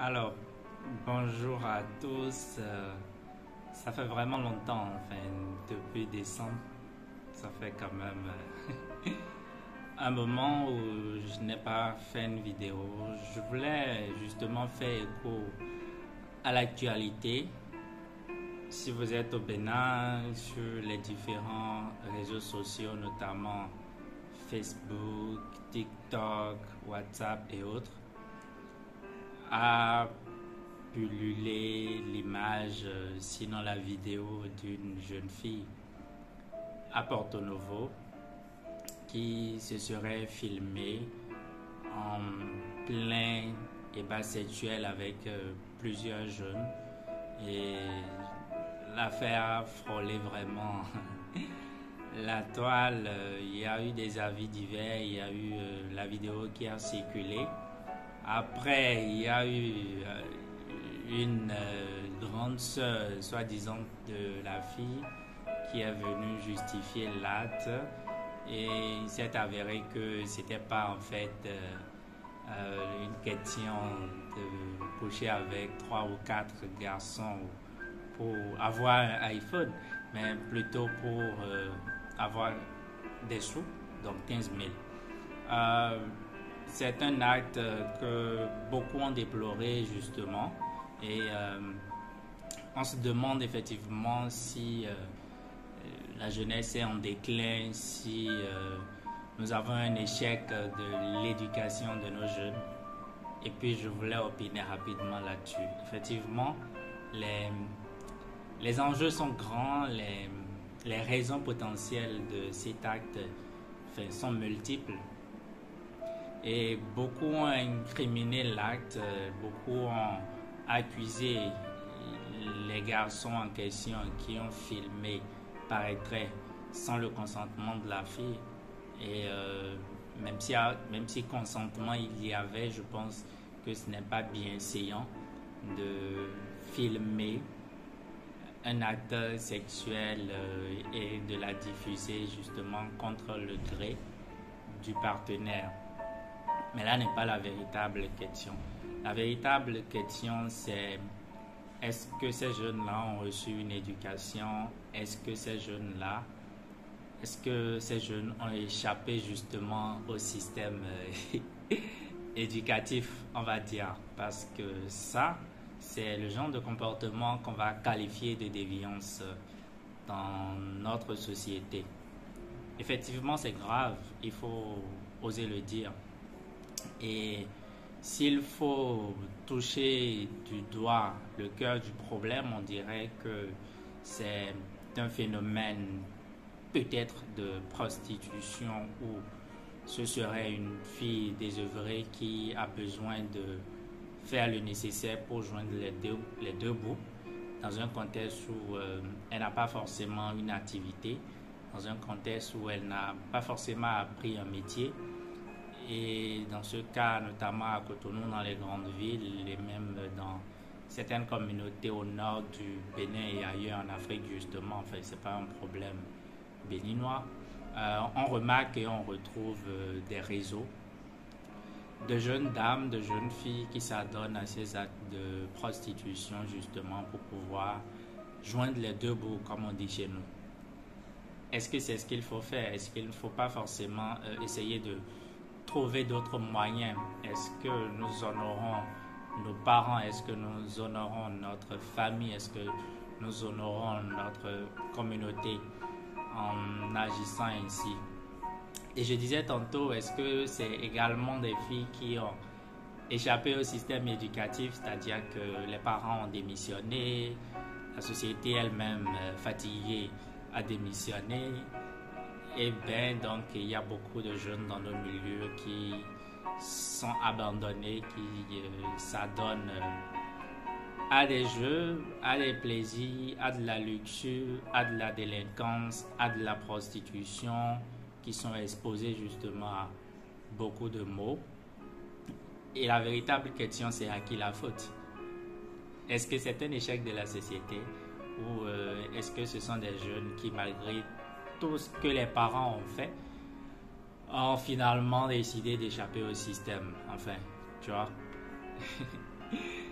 Alors, bonjour à tous. Ça fait vraiment longtemps, enfin, depuis décembre. Ça fait quand même un moment où je n'ai pas fait une vidéo. Je voulais justement faire écho à l'actualité. Si vous êtes au Bénin, sur les différents réseaux sociaux, notamment Facebook, TikTok, WhatsApp et autres, a pullulé l'image, sinon la vidéo d'une jeune fille à Porto Novo qui se serait filmée en plein débat sexuel avec plusieurs jeunes, et l'affaire a frôlé vraiment la toile. Il y a eu des avis divers, il y a eu la vidéo qui a circulé. Après, il y a eu une grande sœur, soi-disant, de la fille qui est venue justifier l'acte, et il s'est avéré que c'était pas en fait une question de coucher avec 3 ou 4 garçons pour avoir un iPhone, mais plutôt pour avoir des sous, donc 15 000. C'est un acte que beaucoup ont déploré justement, et on se demande effectivement si la jeunesse est en déclin, si nous avons un échec de l'éducation de nos jeunes. Et puis je voulais opiner rapidement là-dessus. Effectivement, les enjeux sont grands, les raisons potentielles de cet acte sont multiples. Et beaucoup ont incriminé l'acte, beaucoup ont accusé les garçons en question qui ont filmé, paraîtrait, sans le consentement de la fille. Et même si consentement il y avait, je pense que ce n'est pas bienséant de filmer un acte sexuel et de la diffuser justement contre le gré du partenaire. Mais là n'est pas la véritable question. La véritable question, c'est: est-ce que ces jeunes-là ont reçu une éducation? Est-ce que ces jeunes-là, est-ce que ces jeunes ont échappé justement au système éducatif, on va dire? Parce que ça, c'est le genre de comportement qu'on va qualifier de déviance dans notre société. Effectivement, c'est grave, il faut oser le dire. Et s'il faut toucher du doigt le cœur du problème, on dirait que c'est un phénomène peut-être de prostitution, où ce serait une fille désœuvrée qui a besoin de faire le nécessaire pour joindre les deux bouts, dans un contexte où elle n'a pas forcément une activité, dans un contexte où elle n'a pas forcément appris un métier. Et dans ce cas, notamment à Cotonou, dans les grandes villes, et même dans certaines communautés au nord du Bénin et ailleurs en Afrique justement, enfin c'est pas un problème béninois, on remarque et on retrouve des réseaux de jeunes dames, de jeunes filles qui s'adonnent à ces actes de prostitution justement pour pouvoir joindre les deux bouts, comme on dit chez nous. Est-ce que c'est ce qu'il faut faire? Est-ce qu'il ne faut pas forcément essayer de trouver d'autres moyens? Est-ce que nous honorons nos parents? Est-ce que nous honorons notre famille? Est-ce que nous honorons notre communauté en agissant ainsi? Et je disais tantôt, est-ce que c'est également des filles qui ont échappé au système éducatif, c'est-à-dire que les parents ont démissionné, la société elle-même fatiguée a démissionné? Et bien, donc, il y a beaucoup de jeunes dans nos milieux qui sont abandonnés, qui s'adonnent à des jeux, à des plaisirs, à de la luxure, à de la délinquance, à de la prostitution, qui sont exposés justement à beaucoup de maux. Et la véritable question, c'est à qui la faute? Est-ce que c'est un échec de la société, ou est-ce que ce sont des jeunes qui, malgré tout ce que les parents ont fait, ont finalement décidé d'échapper au système? Enfin, tu vois.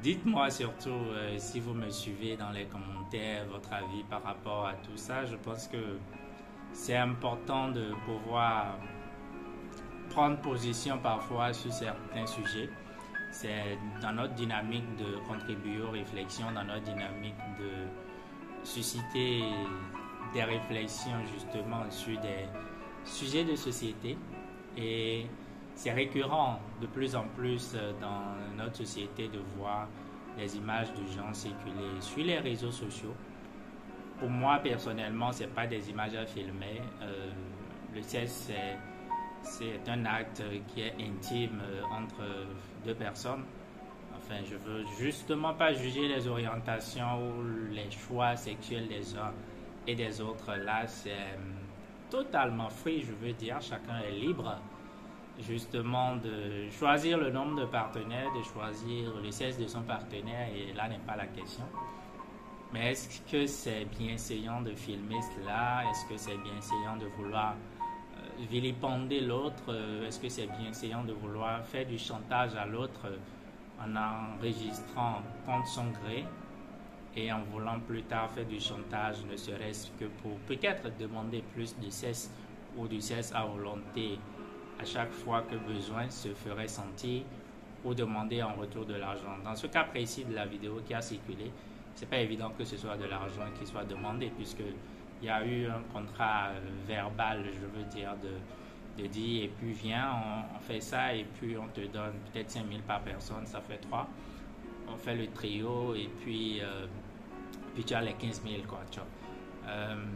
Dites-moi surtout si vous me suivez dans les commentaires, votre avis par rapport à tout ça. Je pense que c'est important de pouvoir prendre position parfois sur certains sujets. C'est dans notre dynamique de contribuer aux réflexions, dans notre dynamique de susciter des réflexions justement sur des sujets de société. Et c'est récurrent de plus en plus dans notre société de voir des images de gens circuler sur les réseaux sociaux. Pour moi, personnellement, ce n'est pas des images à filmer. Le sexe, c'est un acte qui est intime entre deux personnes. Enfin, je veux justement pas juger les orientations ou les choix sexuels des uns et des autres. Là, c'est totalement free, je veux dire. Chacun est libre justement de choisir le nombre de partenaires, de choisir le sexe de son partenaire, et là n'est pas la question. Mais est-ce que c'est bienséant de filmer cela? Est-ce que c'est bienséant de vouloir vilipender l'autre? Est-ce que c'est bienséant de vouloir faire du chantage à l'autre en enregistrant contre son gré et en voulant plus tard faire du chantage, ne serait-ce que pour peut-être demander plus de sexe ou du sexe à volonté à chaque fois que besoin se ferait sentir, ou demander en retour de l'argent? Dans ce cas précis de la vidéo qui a circulé, c'est pas évident que ce soit de l'argent qui soit demandé, puisque il y a eu un contrat verbal, je veux dire, de dire, et puis viens, on fait ça, et puis on te donne peut-être 5 000 par personne, ça fait 3. On fait le trio, et puis tu as les 15 000, quoi, tu vois.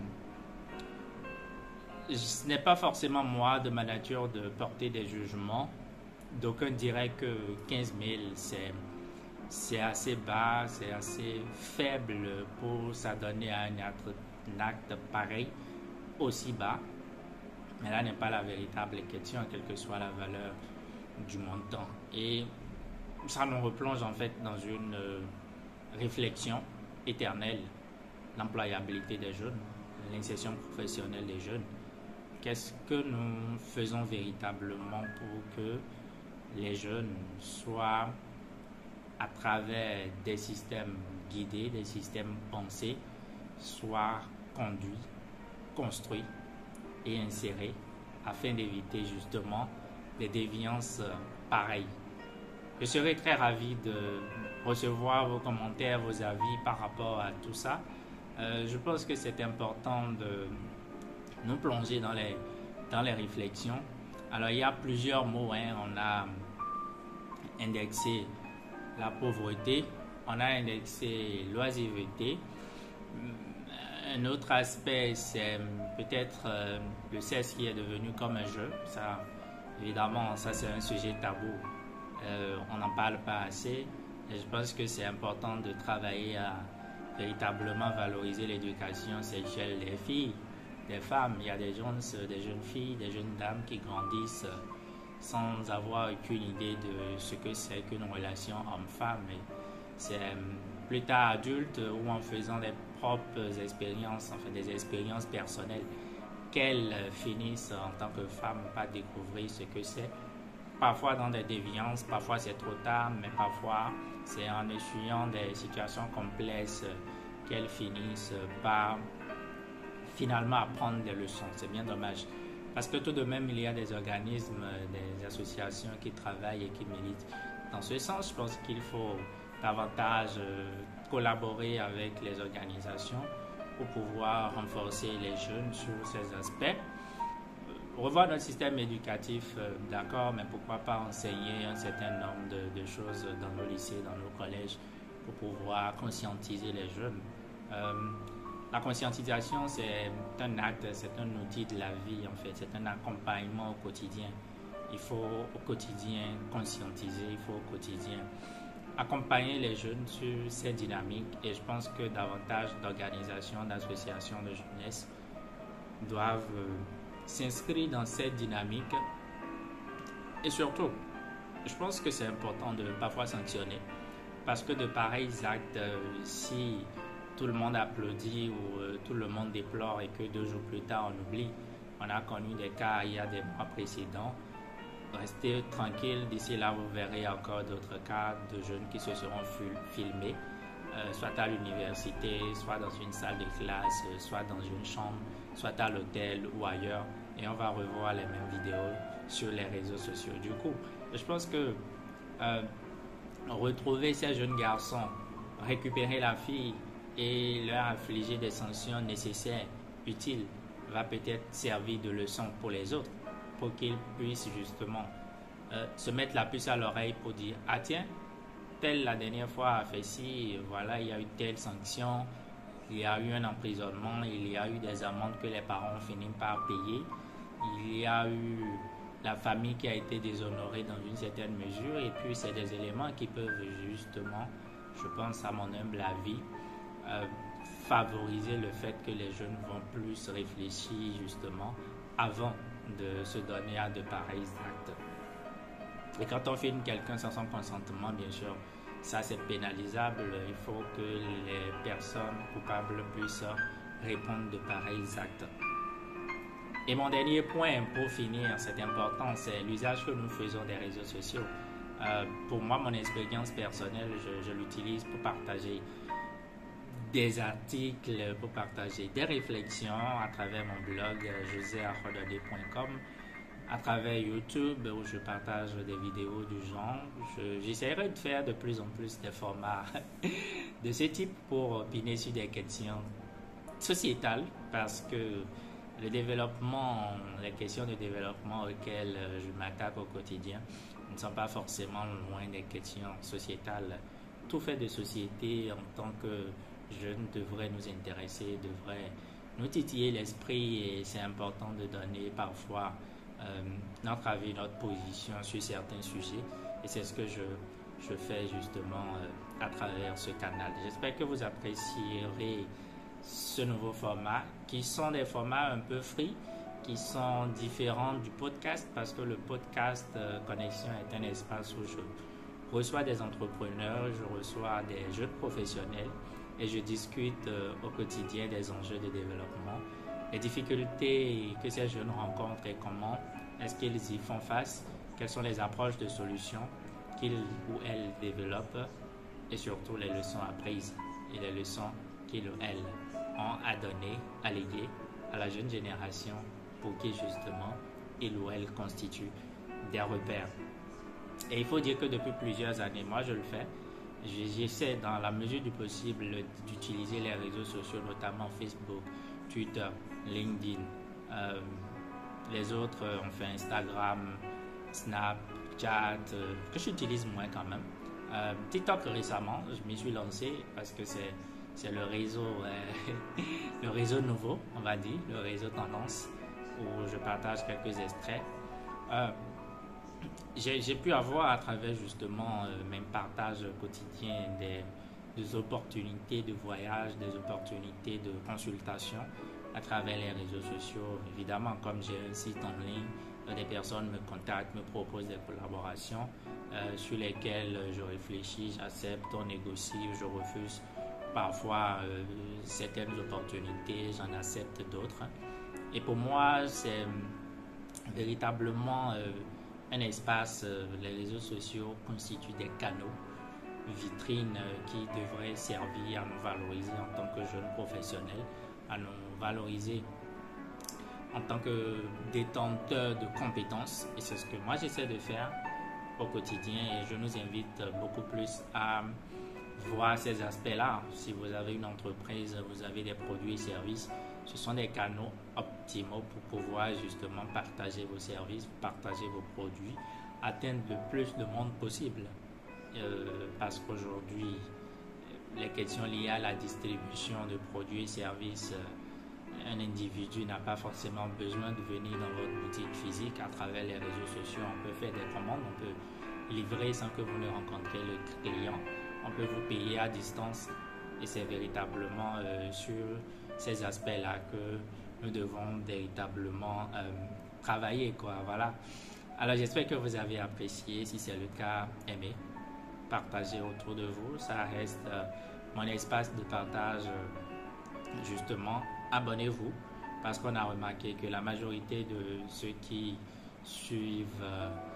Ce n'est pas forcément moi de ma nature de porter des jugements. D'aucuns diraient que 15 000, c'est assez bas, c'est assez faible pour s'adonner à un acte pareil, aussi bas. Mais là n'est pas la véritable question, quelle que soit la valeur du montant. Et ça nous replonge en fait dans une réflexion éternelle. L'employabilité des jeunes, l'insertion professionnelle des jeunes. Qu'est-ce que nous faisons véritablement pour que les jeunes soient, à travers des systèmes guidés, des systèmes pensés, soient conduits, construits et insérés afin d'éviter justement des déviances pareilles? Je serais très ravi de recevoir vos commentaires, vos avis par rapport à tout ça. Je pense que c'est important de nous plonger dans les réflexions. Alors, il y a plusieurs mots, hein. On a indexé la pauvreté, on a indexé l'oisiveté. Un autre aspect, c'est peut-être le sexe qui est devenu comme un jeu. Ça, évidemment, ça c'est un sujet tabou. On n'en parle pas assez. Et je pense que c'est important de travailler à véritablement valoriser l'éducation sexuelle des filles, des femmes. Il y a des jeunes filles, des jeunes dames qui grandissent sans avoir aucune idée de ce que c'est qu'une relation homme-femme. C'est plus tard adulte ou en faisant des propres expériences, enfin des expériences personnelles, qu'elles finissent en tant que femmes par découvrir ce que c'est. Parfois dans des déviances, parfois c'est trop tard, mais parfois c'est en essuyant des situations complexes qu'elles finissent par finalement apprendre des leçons. C'est bien dommage. Parce que tout de même, il y a des organismes, des associations qui travaillent et qui militent dans ce sens. Je pense qu'il faut davantage collaborer avec les organisations pour pouvoir renforcer les jeunes sur ces aspects. Revoir notre système éducatif, d'accord, mais pourquoi pas enseigner un certain nombre de choses dans nos lycées, dans nos collèges, pour pouvoir conscientiser les jeunes. La conscientisation, c'est un acte, c'est un outil de la vie, en fait. C'est un accompagnement au quotidien. Il faut au quotidien conscientiser, il faut au quotidien accompagner les jeunes sur ces dynamiques. Et je pense que davantage d'organisations, d'associations de jeunesse doivent s'inscrire dans cette dynamique. Et surtout, je pense que c'est important de parfois sanctionner. Parce que de pareils actes, si tout le monde applaudit ou tout le monde déplore et que 2 jours plus tard on oublie. On a connu des cas il y a des mois précédents restez tranquille. D'ici là, vous verrez encore d'autres cas de jeunes qui se seront filmés, soit à l'université, soit dans une salle de classe, soit dans une chambre, soit à l'hôtel ou ailleurs. Et on va revoir les mêmes vidéos sur les réseaux sociaux. Du coup, je pense que retrouver ces jeunes garçons, récupérer la fille et leur infliger des sanctions nécessaires, utiles, va peut-être servir de leçon pour les autres, pour qu'ils puissent justement se mettre la puce à l'oreille pour dire « Ah tiens, tel la dernière fois a fait ci, voilà, il y a eu telle sanction, il y a eu un emprisonnement, il y a eu des amendes que les parents ont fini par payer, il y a eu la famille qui a été déshonorée dans une certaine mesure, et puis c'est des éléments qui peuvent justement, je pense à mon humble avis, favoriser le fait que les jeunes vont plus réfléchir justement avant de se donner à de pareils actes. Et quand on filme quelqu'un sans son consentement, bien sûr, ça c'est pénalisable. Il faut que les personnes coupables puissent répondre de pareils actes. Et mon dernier point pour finir, c'est important, c'est l'usage que nous faisons des réseaux sociaux. Pour moi, mon expérience personnelle, je l'utilise pour partager des articles, pour partager des réflexions à travers mon blog josearododé.com, à travers YouTube où je partage des vidéos du genre. J'essaierai de faire de plus en plus des formats de ce type pour opiner sur des questions sociétales, parce que le développement, les questions de développement auxquelles je m'attaque au quotidien ne sont pas forcément loin des questions sociétales. Tout fait de société en tant que jeunes devrait nous intéresser, devrait nous titiller l'esprit, et c'est important de donner parfois notre avis, notre position sur certains sujets, et c'est ce que je fais justement à travers ce canal. J'espère que vous apprécierez ce nouveau format, qui sont des formats un peu free, qui sont différents du podcast, parce que le podcast Connexion est un espace où je reçois des entrepreneurs, je reçois des jeunes professionnels et je discute au quotidien des enjeux de développement, les difficultés que ces jeunes rencontrent et comment est-ce qu'ils y font face, quelles sont les approches de solutions qu'ils ou elles développent, et surtout les leçons apprises et les leçons qu'ils ou elles ont à donner, à léguer à la jeune génération pour qui justement il ou elle constitue des repères. Et il faut dire que depuis plusieurs années, moi je le fais, j'essaie dans la mesure du possible d'utiliser les réseaux sociaux, notamment Facebook, Twitter, LinkedIn, les autres on fait Instagram, Snapchat, que j'utilise moins quand même. TikTok récemment, je m'y suis lancé parce que c'est le réseau, le réseau nouveau, on va dire, le réseau tendance, où je partage quelques extraits. J'ai pu avoir à travers justement mes partages quotidiens des opportunités de voyage, des opportunités de consultation à travers les réseaux sociaux. Évidemment, comme j'ai un site en ligne, des personnes me contactent, me proposent des collaborations sur lesquelles je réfléchis, j'accepte, on négocie, je refuse parfois certaines opportunités, j'en accepte d'autres. Et pour moi, c'est véritablement un espace, les réseaux sociaux constituent des canaux, vitrines qui devraient servir à nous valoriser en tant que jeunes professionnels, à nous valoriser en tant que détenteurs de compétences. Et c'est ce que moi j'essaie de faire au quotidien, et je nous invite beaucoup plus à voir ces aspects-là. Si vous avez une entreprise, vous avez des produits et services, ce sont des canaux optimaux pour pouvoir justement partager vos services, partager vos produits, atteindre le plus de monde possible. Parce qu'aujourd'hui, les questions liées à la distribution de produits et services, un individu n'a pas forcément besoin de venir dans votre boutique physique. À travers les réseaux sociaux, on peut faire des commandes, on peut livrer sans que vous ne rencontrez le client, on peut vous payer à distance, et c'est véritablement sur ces aspects-là que nous devons véritablement travailler, quoi. Voilà. Alors j'espère que vous avez apprécié. Si c'est le cas, aimez, partagez autour de vous. Ça reste mon espace de partage, justement. Abonnez-vous, parce qu'on a remarqué que la majorité de ceux qui suivent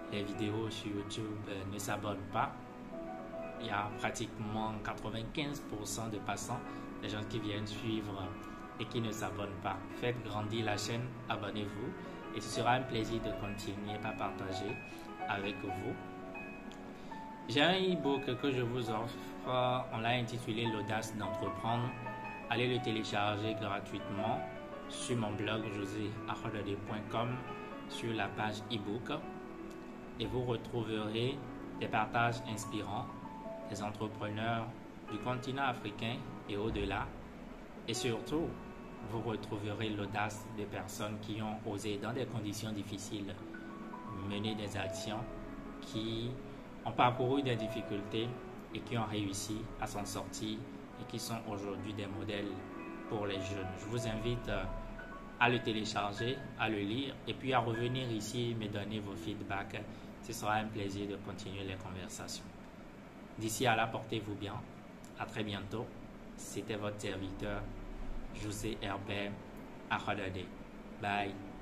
les vidéos sur YouTube ne s'abonnent pas. Il y a pratiquement 95% de passants, des gens qui viennent suivre et qui ne s'abonnent pas. Faites grandir la chaîne, abonnez-vous et ce sera un plaisir de continuer à partager avec vous. J'ai un e-book que je vous offre, on l'a intitulé L'audace d'entreprendre. Allez le télécharger gratuitement sur mon blog joseakhodadeh.com sur la page e-book et vous retrouverez des partages inspirants des entrepreneurs du continent africain et au-delà. Et surtout, vous retrouverez l'audace des personnes qui ont osé dans des conditions difficiles mener des actions, qui ont parcouru des difficultés et qui ont réussi à s'en sortir et qui sont aujourd'hui des modèles pour les jeunes. Je vous invite à le télécharger, à le lire et puis à revenir ici et me donner vos feedbacks. Ce sera un plaisir de continuer les conversations. D'ici là, portez-vous bien. À très bientôt. C'était votre serviteur, José Herbert Akhodadeh. Bye.